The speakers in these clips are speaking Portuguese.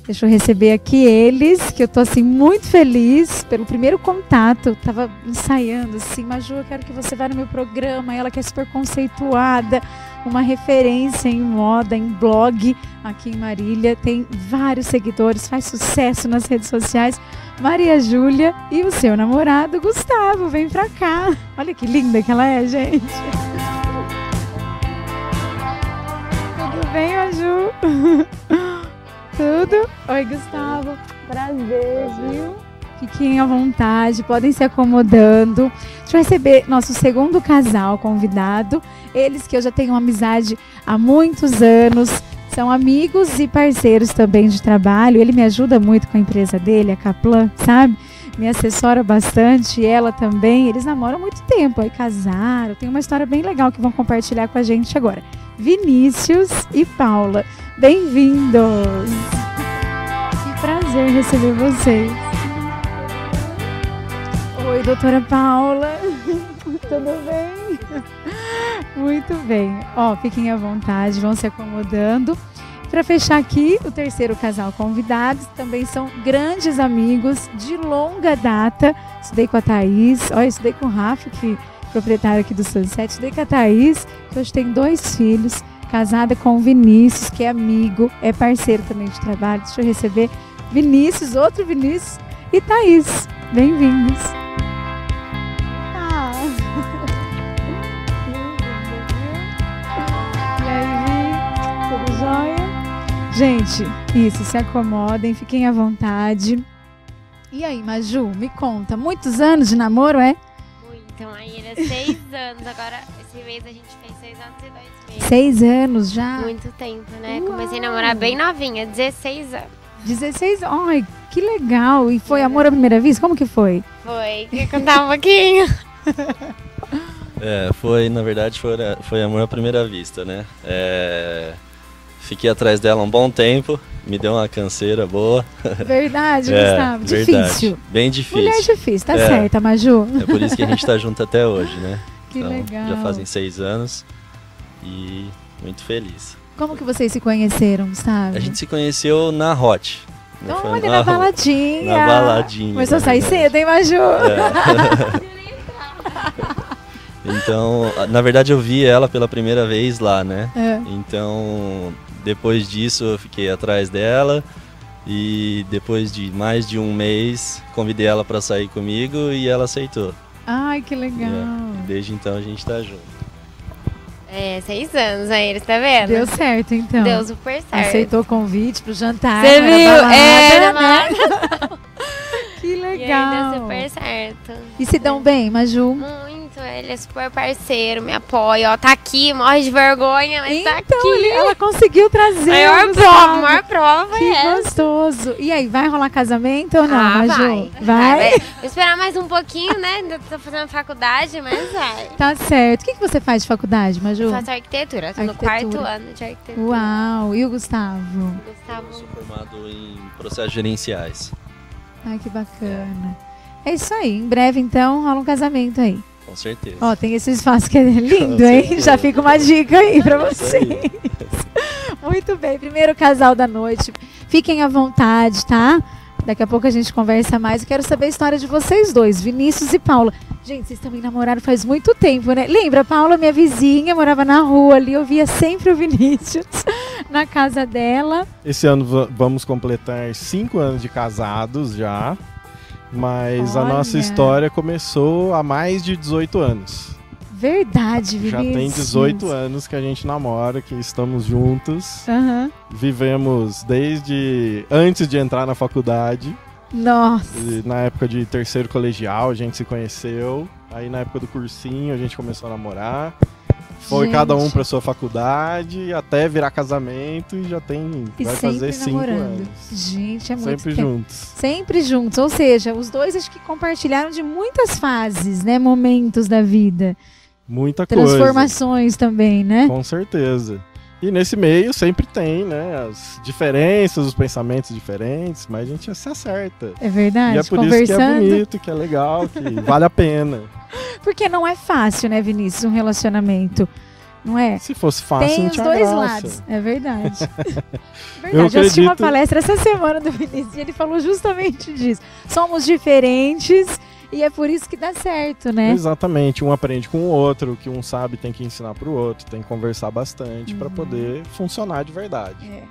Deixa eu receber aqui eles, que eu tô assim muito feliz pelo primeiro contato. Tava ensaiando assim, Maju, eu quero que você vá no meu programa. Ela que é super conceituada, uma referência em moda, em blog aqui em Marília. Tem vários seguidores, faz sucesso nas redes sociais. Maria Júlia e o seu namorado Gustavo, vem pra cá. Olha que linda que ela é, gente. Tudo bem, Maju? Tudo? Oi, Gustavo. Prazer, viu? Fiquem à vontade, podem se acomodando. Deixa eu receber nosso segundo casal convidado. Eles que eu já tenho uma amizade há muitos anos. São amigos e parceiros também de trabalho. Ele me ajuda muito com a empresa dele, a Kaplan, sabe? Me assessora bastante, e ela também. Eles namoram há muito tempo, aí casaram. Tem uma história bem legal que vão compartilhar com a gente agora. Vinícius e Paula. Bem-vindos! Que prazer receber vocês. Oi, doutora Paula. Tudo bem? Muito bem. Ó, fiquem à vontade, vão se acomodando. Para fechar aqui, o terceiro casal convidados também são grandes amigos de longa data. Estudei com a Thaís, ó, estudei com o Rafa, que é proprietário aqui do Sunset. Estudei com a Thaís, que hoje tem 2 filhos. Casada com o Vinícius, que é amigo, é parceiro também de trabalho. Deixa eu receber Vinícius, outro Vinícius e Thaís. Bem-vindos. E aí, tudo jóia? Gente, isso, se acomodem, fiquem à vontade. E aí, Maju, me conta, muitos anos de namoro, é? Então, aí ele é 6 anos, agora esse mês a gente fez 6 anos e 2 meses. 6 anos já? Muito tempo, né? Uau. Comecei a namorar bem novinha, 16 anos. 16? Ai, que legal! E foi amor à primeira vista? Como que foi? Foi, quer contar um pouquinho? Foi, na verdade, foi amor à primeira vista, né? Fiquei atrás dela um bom tempo, me deu uma canseira boa. Verdade, Gustavo? Verdade. Difícil. Bem difícil. Mulher difícil, tá certa, Maju? É por isso que a gente tá junto até hoje, né? Que então, legal. Já fazem 6 anos e muito feliz. Como que vocês se conheceram, Gustavo? A gente se conheceu na Hot. Né? Foi Olha, na baladinha. Na baladinha. Começou a sair cedo, hein, Maju? Então, na verdade eu vi ela pela primeira vez lá, né? Então, depois disso eu fiquei atrás dela e depois de mais de um mês convidei ela para sair comigo e ela aceitou. Ai, que legal. Desde então a gente tá junto. 6 anos aí, eles tá vendo? Deu certo, então. Deu super certo. Aceitou o convite pro jantar. Você viu? Né? Que legal. E aí deu super certo. E se dão bem, Maju? Muito, ele é super parceiro, me apoia, ó, tá aqui, morre de vergonha, mas então, tá aqui. Ela conseguiu trazer. Maior prova que gostoso. E aí, vai rolar casamento ou não, Maju? Vai. Vou esperar mais um pouquinho, né? Ainda tô fazendo faculdade, mas vai. Tá certo. O que você faz de faculdade, Maju? Eu faço arquitetura, tô no 4º ano de arquitetura. Uau, e o Gustavo? Eu sou formado em processos gerenciais. Ai, que bacana. É isso aí, em breve então rola um casamento aí. Com certeza. Ó, tem esse espaço que é lindo, hein? Já fica uma dica aí pra vocês. Muito bem, primeiro casal da noite. Fiquem à vontade, tá? Daqui a pouco a gente conversa mais. Eu quero saber a história de vocês dois, Vinícius e Paula. Gente, vocês também namoraram faz muito tempo, né? Lembra, Paula, minha vizinha, morava na rua ali, eu via sempre o Vinícius na casa dela. Esse ano vamos completar 5 anos de casados já, mas a nossa história começou há mais de 18 anos. Verdade, Vinícius. Já tem 18 anos que a gente namora, que estamos juntos. Vivemos desde antes de entrar na faculdade. Nossa! Na época de 3º colegial a gente se conheceu. Aí na época do cursinho a gente começou a namorar. Foi cada um para sua faculdade até virar casamento e já tem. Vai fazer 5 anos. Gente, é muito sempre tempo. Juntos. Sempre juntos. Ou seja, os dois acho que compartilharam de muitas fases, né? Momentos da vida. Muita coisa. Transformações também, né? Com certeza. E nesse meio sempre tem, né? As diferenças, os pensamentos diferentes, mas a gente se acerta. É verdade. E é por isso que é bonito, que é legal, que vale a pena. Porque não é fácil, né, Vinícius, um relacionamento. não é? Se fosse fácil, Tem não os tinha dois graça. lados, é verdade. Eu Eu assisti uma acredito- palestra essa semana do Vinícius e ele falou justamente disso. Somos diferentes e é por isso que dá certo, né? Exatamente, um aprende com o outro, o que um sabe tem que ensinar pro outro, tem que conversar bastante para poder funcionar de verdade. É.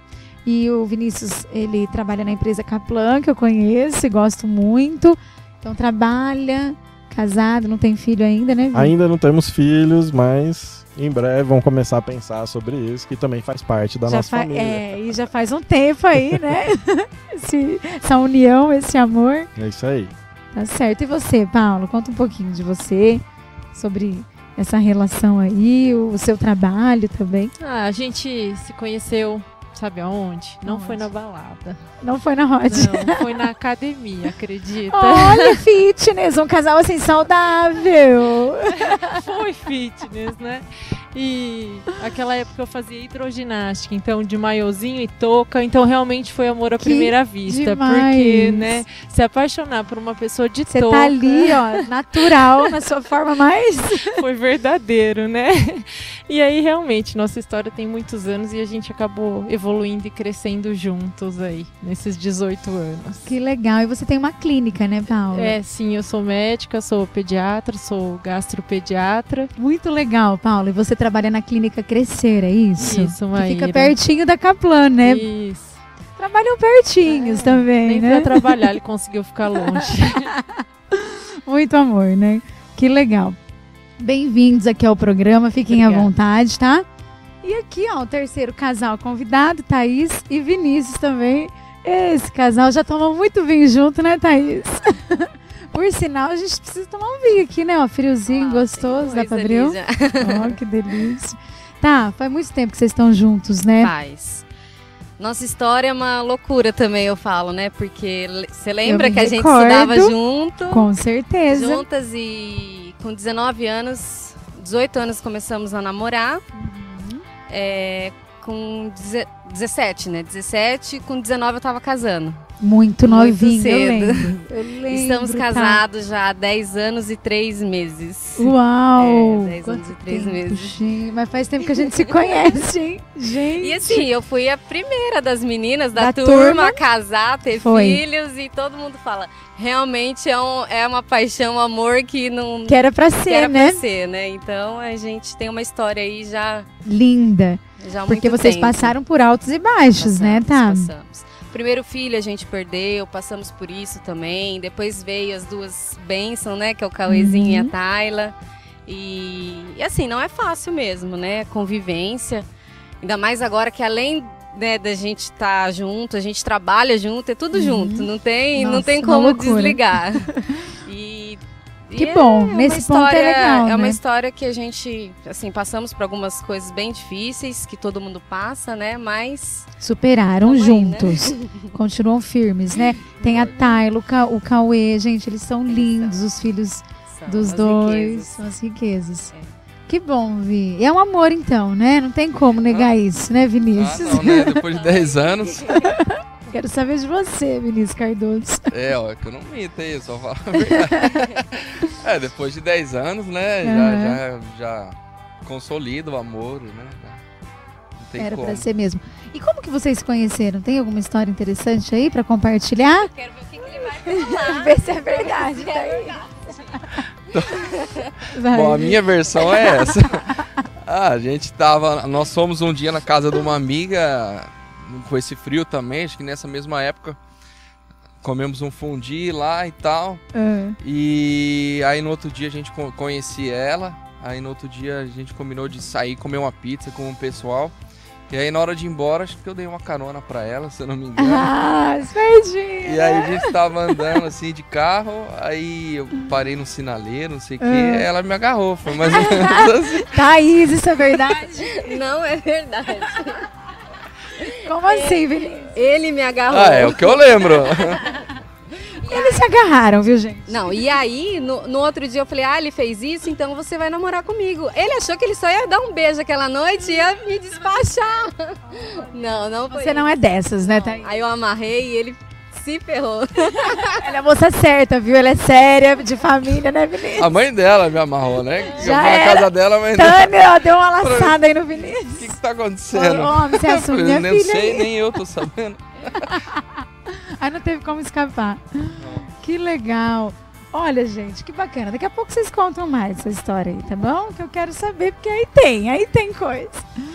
E o Vinícius, ele trabalha na empresa Kaplan, que eu conheço e gosto muito. Então trabalha, casado, não tem filho ainda, né, Vini? Ainda não temos filhos, mas em breve vamos começar a pensar sobre isso, que também faz parte da nossa família. E já faz um tempo aí, né? Essa união, esse amor. É isso aí. Tá certo. E você, Paulo? Conta um pouquinho de você, sobre essa relação aí, o seu trabalho também. A gente se conheceu, sabe aonde? Não Aonde? foi na balada. Não foi na Rod? Não, foi na academia, acredita? Olha, fitness, um casal assim saudável. Foi fitness, né? E aquela época eu fazia hidroginástica, então de maiozinho e touca, então realmente foi amor à Que primeira vista. demais. Porque, né, se apaixonar por uma pessoa de Você touca tá ali, ó, natural, na sua forma mais... foi verdadeiro, né? E aí realmente, nossa história tem muitos anos e a gente acabou evoluindo e crescendo juntos aí, nesses 18 anos. Que legal. E você tem uma clínica, né, Paulo? É, sim, eu sou médica, sou pediatra, sou gastropediatra. Muito legal, Paulo. E você trabalha na clínica Crescer, é isso? Isso, Que Maíra. fica pertinho da Kaplan, né? Isso. Trabalham pertinhos também, Nem né? pra trabalhar ele conseguiu ficar longe. Muito amor, né? Que legal. Bem-vindos aqui ao programa, fiquem à Obrigada. vontade, tá? E aqui, ó, o terceiro casal convidado, Thaís e Vinícius também. Esse casal já tomou muito vinho junto, né, Thaís? Por sinal, a gente precisa tomar um vinho aqui, né? Ó, friozinho, gostoso, dá pra abrir? Ó, que delícia. Tá, faz muito tempo que vocês estão juntos, né? Faz. Nossa história é uma loucura também, eu falo, né? Porque você lembra me que a gente recordo. estudava junto, Com certeza. juntas e com 19 anos, 18 anos começamos a namorar. Com 17, né? 17, com 19 eu tava casando. Muito novinho, eu cedo. lembro. Eu lembro, Estamos tá? casados já há 10 anos e 3 meses. Uau! 10 anos e Quanto 3 tempo, meses. gente. Mas faz tempo que a gente se conhece, hein? Gente. E assim, eu fui a primeira das meninas da, Da turma turma. a casar, ter Foi. filhos, e todo mundo fala, realmente é uma paixão, um amor que não Que era pra que ser, era né? pra ser, né? Então a gente tem uma história aí já Linda. há Porque muito vocês tempo. passaram por altos e baixos, né, tá? Passamos. Primeiro filho a gente perdeu, passamos por isso também. Depois veio as duas bênçãos, né? Que é o Cauêzinho e a Tayla. E assim, não é fácil mesmo, né? Convivência. Ainda mais agora que além, né, da gente estar junto, a gente trabalha junto, é tudo junto. Não tem Nossa, uma como loucura. desligar. Que bom, uma nesse ponto é legal, É uma né? história que a gente, assim, passamos por algumas coisas bem difíceis, que todo mundo passa, né? Mas Superaram Tamo aí, juntos. Continuam firmes, né? Tem a Tayla, o Cauê, gente, eles são lindos, os filhos são dos as dois. riquezas. São as riquezas. É. Que bom, Vi. E é um amor, então, né? Não tem como negar isso, né, Vinícius? Não, né? Depois de 10 anos. Quero saber de você, Vinícius Cardoso. Ó, que eu não minto aí, eu só falo a verdade. Depois de 10 anos, né? Já consolida o amor, né? Não tem Era como. pra ser mesmo. E como que vocês se conheceram? Tem alguma história interessante aí pra compartilhar? Quero ver o que ele vai falar. Ver se é verdade. Se é verdade. Vai. Bom, a minha versão é essa. Nós fomos um dia na casa de uma amiga, com esse frio também, acho que nessa mesma época. Comemos um fundi lá e tal. E aí no outro dia a gente conhecia ela. Aí no outro dia a gente combinou de sair comer uma pizza com o pessoal. E aí na hora de ir embora, acho que eu dei uma carona pra ela, se eu não me engano. Ah, espertinho. E aí a gente tava andando assim de carro, aí eu parei no sinaleiro, não sei o que, ela me agarrou, foi mais ou menos assim. Thaís, isso é verdade? Não é verdade. Como assim, Vinícius? Ele me agarrou. É o que eu lembro. Eles se agarraram, viu, gente? Não, e aí, no outro dia eu falei, ele fez isso, então você vai namorar comigo. Ele achou que ele só ia dar um beijo aquela noite e ia me despachar. Não foi Você não é dessas, né, isso. Thaís? Aí eu amarrei e ele Se ferrou. Ela é a moça certa, viu? Ela é séria, de família, né, Vinícius? A mãe dela me amarrou, né? Já eu fui na casa dela, a mãe Tânia, ó, deu uma laçada aí no Vinícius. O que tá acontecendo? Ô, você assume minha não filha sei, aí. nem eu tô sabendo. Aí não teve como escapar. Que legal. Olha, gente, que bacana. Daqui a pouco vocês contam mais essa história aí, tá bom? Que eu quero saber, porque aí tem coisa.